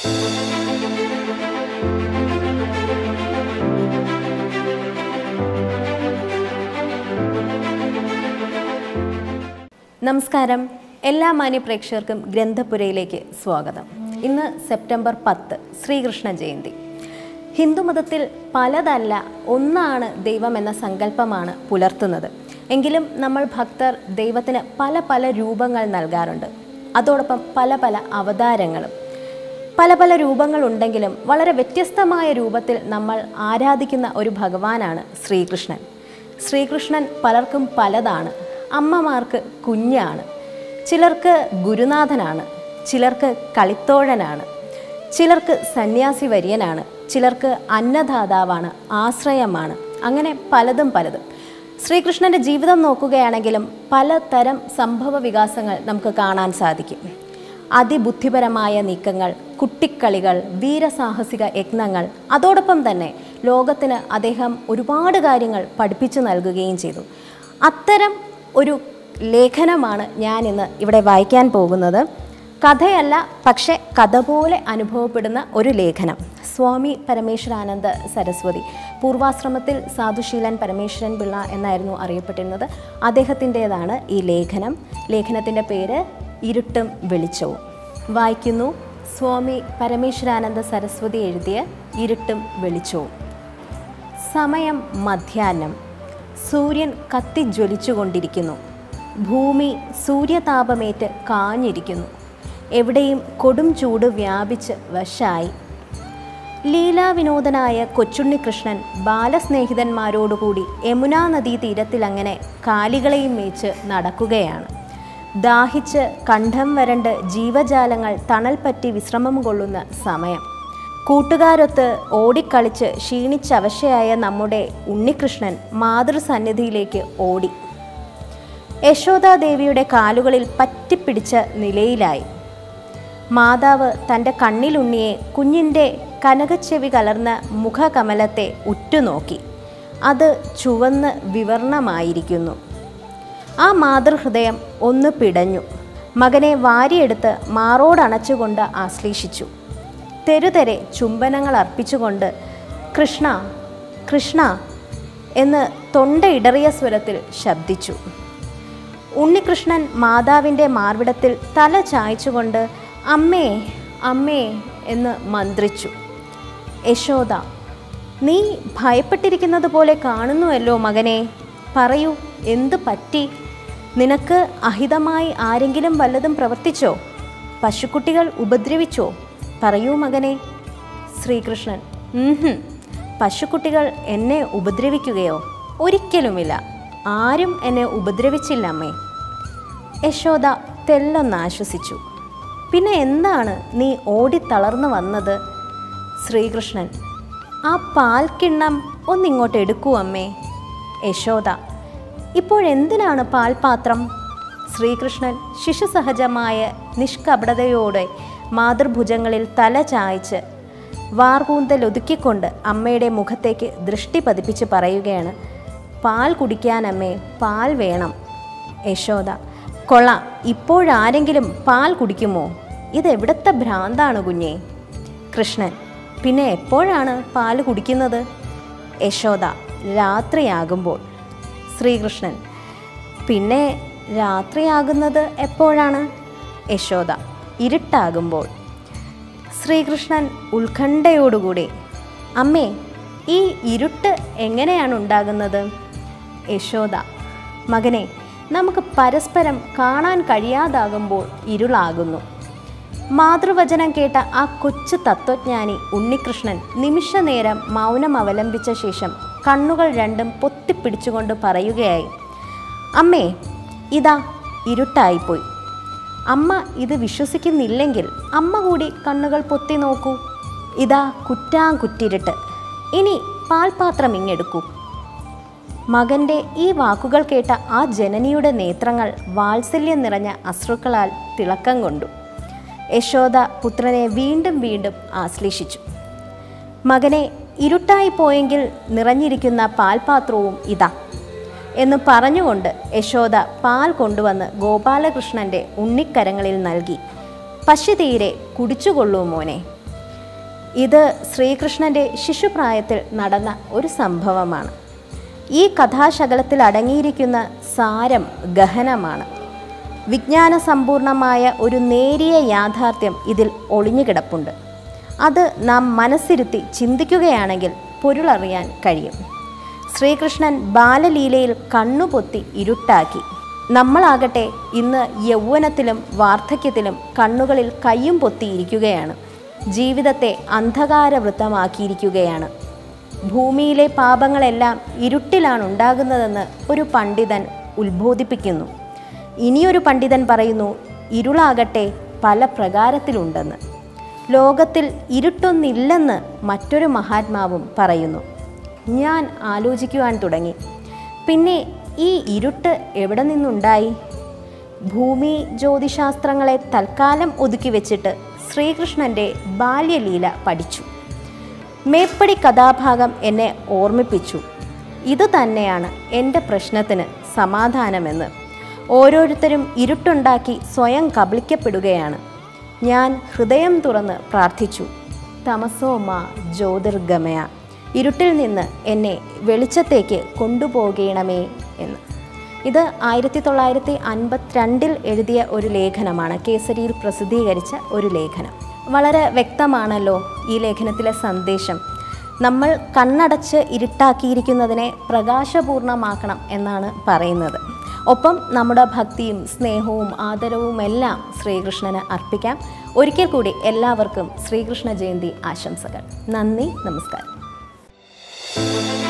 നമസ്കാരം, എല്ലാ മാന്യ പ്രേക്ഷകർക്കും ഗ്രന്ഥപുരയിലേക്ക് സ്വാഗതം. ഇന്ന് സെപ്റ്റംബർ 10 ശ്രീകൃഷ്ണ ജയന്തി. ഹിന്ദുമതത്തിൽ പലതല്ല ഒന്നാണ് ദൈവം എന്ന സങ്കല്പമാണ് പുലർത്തുന്നത്. എങ്കിലും നമ്മൾ ഭക്തർ ദൈവത്തിന് പല പല രൂപങ്ങൾ നൽകാറുണ്ട്. അതോടൊപ്പം പല പല അവതാരങ്ങളും. പല പല രൂപങ്ങളുണ്ടെങ്കിലും വളരെ വ്യത്യസ്തമായ രൂപത്തിൽ നമ്മൾ ആരാധിക്കുന്ന ഒരു ഭഗവാനാണ് ശ്രീകൃഷ്ണൻ. ശ്രീകൃഷ്ണൻ പലർക്കും പലതാണ്. അമ്മമാർക്ക് കുഞ്ഞാണ്, ചിലർക്ക് ഗുരുനാഥനാണ്, ചിലർക്ക് കളിത്തോഴനാണ്, ചിലർക്ക് സന്യാസി വര്യനാണ്, ചിലർക്ക് അന്നദാതാവാണ്, ആശ്രയമാണ്. അങ്ങനെ പലതും. ശ്രീകൃഷ്ണൻ്റെ ജീവിതം നോക്കുകയാണെങ്കിലും പലതരം സംഭവ വികാസങ്ങൾ നമുക്ക് കാണാൻ സാധിക്കും. അതിബുദ്ധിപരമായ നീക്കങ്ങൾ, കുട്ടിക്കളികൾ, വീരസാഹസിക യജ്ഞങ്ങൾ, അതോടൊപ്പം തന്നെ ലോകത്തിന് അദ്ദേഹം ഒരുപാട് കാര്യങ്ങൾ പഠിപ്പിച്ചു നൽകുകയും ചെയ്തു. അത്തരം ഒരു ലേഖനമാണ് ഞാൻ ഇന്ന് ഇവിടെ വായിക്കാൻ പോകുന്നത്. കഥയല്ല, പക്ഷേ കഥ പോലെ അനുഭവപ്പെടുന്ന ഒരു ലേഖനം. സ്വാമി പരമേശ്വരാനന്ദ സരസ്വതി, പൂർവാശ്രമത്തിൽ സാധുശീലൻ പരമേശ്വരൻ പിള്ള എന്നായിരുന്നു അറിയപ്പെട്ടിരുന്നത്. അദ്ദേഹത്തിൻ്റേതാണ് ഈ ലേഖനം. ലേഖനത്തിൻ്റെ പേര് ഇരുട്ടും വെളിച്ചവും. വായിക്കുന്നു. സ്വാമി പരമേശ്വരാനന്ദ സരസ്വതി എഴുതിയ ഇരുട്ടും വെളിച്ചവും. സമയം മധ്യാഹ്നം. സൂര്യൻ കത്തിജ്വലിച്ചുകൊണ്ടിരിക്കുന്നു. ഭൂമി സൂര്യതാപമേറ്റ് കാഞ്ഞിരിക്കുന്നു. എവിടെയും കൊടും ചൂട് വ്യാപിച്ച് വശായി. ലീലാവിനോദനായ കൊച്ചുണ്ണികൃഷ്ണൻ ബാലസ്നേഹിതന്മാരോടുകൂടി യമുനാ നദീ തീരത്തിലങ്ങനെ കാലികളെയും മേച്ച് നടക്കുകയാണ്. ദാഹിച്ച് കണ്ഠം വരണ്ട് ജീവജാലങ്ങൾ തണൽ പറ്റി വിശ്രമം കൊള്ളുന്ന സമയം. കൂട്ടുകാരൊത്ത് ഓടിക്കളിച്ച് ക്ഷീണിച്ചവശയായ നമ്മുടെ ഉണ്ണികൃഷ്ണൻ മാതൃസന്നിധിയിലേക്ക് ഓടി. യശോദാദേവിയുടെ കാലുകളിൽ പറ്റിപ്പിടിച്ച നിലയിലായി. മാതാവ് തൻ്റെ കണ്ണിലുണ്ണിയെ, കുഞ്ഞിൻ്റെ കനകച്ചെവി കലർന്ന മുഖകമലത്തെ ഉറ്റുനോക്കി. അത് ചുവന്ന് വിവർണമായിരിക്കുന്നു. ആ മാതൃഹൃദയം ഒന്ന് പിടഞ്ഞു. മകനെ വാരിയെടുത്ത് മാറോടണച്ചുകൊണ്ട് ആശ്ലേഷിച്ചു. തെരുതെരെ ചുംബനങ്ങൾ അർപ്പിച്ചുകൊണ്ട് കൃഷ്ണ കൃഷ്ണ എന്ന് തൊണ്ടയിടറിയ സ്വരത്തിൽ ശബ്ദിച്ചു. ഉണ്ണികൃഷ്ണൻ മാതാവിൻ്റെ മാർവിടത്തിൽ തല ചായ്ച്ചുകൊണ്ട് അമ്മേ അമ്മേ എന്ന് മന്ത്രിച്ചു. യശോദ, നീ ഭയപ്പെട്ടിരിക്കുന്നത് പോലെ കാണുന്നുവല്ലോ മകനെ. പറയൂ, എന്തു പറ്റി? നിനക്ക് അഹിതമായി ആരെങ്കിലും വല്ലതും പ്രവർത്തിച്ചോ? പശുക്കുട്ടികൾ ഉപദ്രവിച്ചോ? പറയൂ മകനെ. ശ്രീകൃഷ്ണൻ, പശുക്കുട്ടികൾ എന്നെ ഉപദ്രവിക്കുകയോ? ഒരിക്കലുമില്ല, ആരും എന്നെ ഉപദ്രവിച്ചില്ല അമ്മേ. യശോദ തെല്ലൊന്ന് ആശ്വസിച്ചു. പിന്നെ എന്താണ് നീ ഓടിത്തളർന്നു വന്നത്? ശ്രീകൃഷ്ണൻ, ആ പാൽക്കിണ്ണം ഒന്നിങ്ങോട്ട് എടുക്കൂ അമ്മേ. യശോദ, ഇപ്പോഴെന്തിനാണ് പാൽപാത്രം? ശ്രീകൃഷ്ണൻ ശിശുസഹജമായ നിഷ്കപടതയോടെ മാതൃഭുജങ്ങളിൽ തല ചായ്ച്ച് വാർകൂന്തലൊതുക്കിക്കൊണ്ട് അമ്മയുടെ മുഖത്തേക്ക് ദൃഷ്ടി പതിപ്പിച്ച് പറയുകയാണ്, പാൽ കുടിക്കാനമ്മേ, പാൽ വേണം. യശോദ, കൊള്ളാം, ഇപ്പോഴാരെങ്കിലും പാൽ കുടിക്കുമോ? ഇതെവിടത്തെ ഭ്രാന്താണ് കുഞ്ഞേ. കൃഷ്ണൻ, പിന്നെ എപ്പോഴാണ് പാൽ കുടിക്കുന്നത്? യശോദ, രാത്രിയാകുമ്പോൾ. ശ്രീകൃഷ്ണൻ, പിന്നെ രാത്രിയാകുന്നത് എപ്പോഴാണ്? യശോദ, ഇരുട്ടാകുമ്പോൾ. ശ്രീകൃഷ്ണൻ ഉത്കണ്ഠയോടുകൂടി, അമ്മേ, ഈ ഇരുട്ട് എങ്ങനെയാണ് ഉണ്ടാകുന്നത്? യശോദ, മകനെ, നമുക്ക് പരസ്പരം കാണാൻ കഴിയാതാകുമ്പോൾ ഇരുളാകുന്നു. മാതൃവചനം കേട്ട ആ കൊച്ചു തത്വജ്ഞാനി ഉണ്ണികൃഷ്ണൻ നിമിഷനേരം മൗനം അവലംബിച്ച ശേഷം കണ്ണുകൾ രണ്ടും പൊത്തിപ്പിടിച്ചുകൊണ്ട് പറയുകയായി, അമ്മേ, ഇതാ ഇരുട്ടായിപ്പോയി. അമ്മ ഇത് വിശ്വസിക്കുന്നില്ലെങ്കിൽ അമ്മ കൂടി കണ്ണുകൾ പൊത്തി നോക്കൂ. ഇതാ കുറ്റാങ്കുറ്റിരുട്ട്. ഇനി പാൽപാത്രം ഇങ്ങെടുക്കൂ. മകൻ്റെ ഈ വാക്കുകൾ കേട്ട ആ ജനനിയുടെ നേത്രങ്ങൾ വാത്സല്യം നിറഞ്ഞ അശ്രുക്കളാൽ തിളക്കം കൊണ്ടു. യശോദ പുത്രനെ വീണ്ടും വീണ്ടും ആശ്ലേഷിച്ചു. മകനെ, ഇരുട്ടായി പോയെങ്കിൽ നിറഞ്ഞിരിക്കുന്ന പാൽപാത്രവും ഇതാ എന്ന് പറഞ്ഞുകൊണ്ട് യശോദ പാൽ കൊണ്ടുവന്ന് ഗോപാലകൃഷ്ണൻ്റെ ഉണ്ണിക്കരങ്ങളിൽ നൽകി. പശു തീരെ കുടിച്ചുകൊള്ളൂ മോനെ. ഇത് ശ്രീകൃഷ്ണൻ്റെ ശിശുപ്രായത്തിൽ നടന്ന ഒരു സംഭവമാണ്. ഈ കഥാശകലത്തിൽ അടങ്ങിയിരിക്കുന്ന സാരം ഗഹനമാണ്. വിജ്ഞാനസമ്പൂർണമായ ഒരു നേരിയ യാഥാർത്ഥ്യം ഇതിൽ ഒളിഞ്ഞുകിടപ്പുണ്ട്. അത് നാം മനസ്സിരുത്തി ചിന്തിക്കുകയാണെങ്കിൽ പൊരുളറിയാൻ കഴിയും. ശ്രീകൃഷ്ണൻ ബാലലീലയിൽ കണ്ണുപൊത്തി ഇരുട്ടാക്കി. നമ്മളാകട്ടെ ഇന്ന് യൗവനത്തിലും വാർദ്ധക്യത്തിലും കണ്ണുകളിൽ കയ്യും പൊത്തിയിരിക്കുകയാണ്. ജീവിതത്തെ അന്ധകാരവൃത്തമാക്കിയിരിക്കുകയാണ്. ഭൂമിയിലെ പാപങ്ങളെല്ലാം ഇരുട്ടിലാണ് ഉണ്ടാകുന്നതെന്ന് ഒരു പണ്ഡിതൻ ഉത്ബോധിപ്പിക്കുന്നു. ഇനിയൊരു പണ്ഡിതൻ പറയുന്നു, ഇരുളാകട്ടെ പല പ്രകാരത്തിലുണ്ടെന്ന്. ലോകത്തിൽ ഇരുട്ടൊന്നില്ലെന്ന് മറ്റൊരു മഹാത്മാവും പറയുന്നു. ഞാൻ ആലോചിക്കുവാൻ തുടങ്ങി, പിന്നെ ഈ ഇരുട്ട് എവിടെ നിന്നുണ്ടായി? ഭൂമി ജ്യോതിശാസ്ത്രങ്ങളെ തൽക്കാലം ഒതുക്കി വെച്ചിട്ട് ശ്രീകൃഷ്ണൻ്റെ ബാല്യലീല പഠിച്ചു. മേപ്പടി കഥാഭാഗം എന്നെ ഓർമ്മിപ്പിച്ചു. ഇത് തന്നെയാണ് എൻ്റെ പ്രശ്നത്തിന് സമാധാനമെന്ന്. ഓരോരുത്തരും ഇരുട്ടുണ്ടാക്കി സ്വയം കബളിക്കപ്പെടുകയാണ്. ഞാൻ ഹൃദയം തുറന്ന് പ്രാർത്ഥിച്ചു, തമസോ മാ ജ്യോതിർഗമയ, ഇരുട്ടിൽ നിന്ന് എന്നെ വെളിച്ചത്തേക്ക് കൊണ്ടുപോകണമേ എന്ന്. ഇത് 1952 എഴുതിയ ഒരു ലേഖനമാണ്, കേസരിയിൽ പ്രസിദ്ധീകരിച്ച ഒരു ലേഖനം. വളരെ വ്യക്തമാണല്ലോ ഈ ലേഖനത്തിലെ സന്ദേശം. നമ്മൾ കണ്ണടച്ച് ഇരുട്ടാക്കിയിരിക്കുന്നതിനെ പ്രകാശപൂർണമാക്കണം എന്നാണ് പറയുന്നത്. ഒപ്പം നമ്മുടെ ഭക്തിയും സ്നേഹവും ആദരവും എല്ലാം ശ്രീകൃഷ്ണന് അർപ്പിക്കാം. ഒരിക്കൽ കൂടി എല്ലാവർക്കും ശ്രീകൃഷ്ണ ജയന്തി ആശംസകൾ. നന്ദി, നമസ്കാരം.